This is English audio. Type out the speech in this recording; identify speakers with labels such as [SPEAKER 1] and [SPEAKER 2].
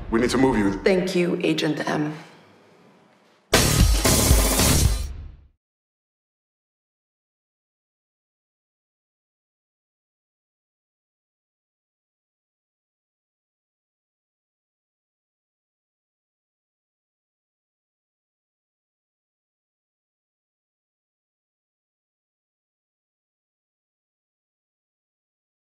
[SPEAKER 1] We need to move you.
[SPEAKER 2] Thank you, Agent M.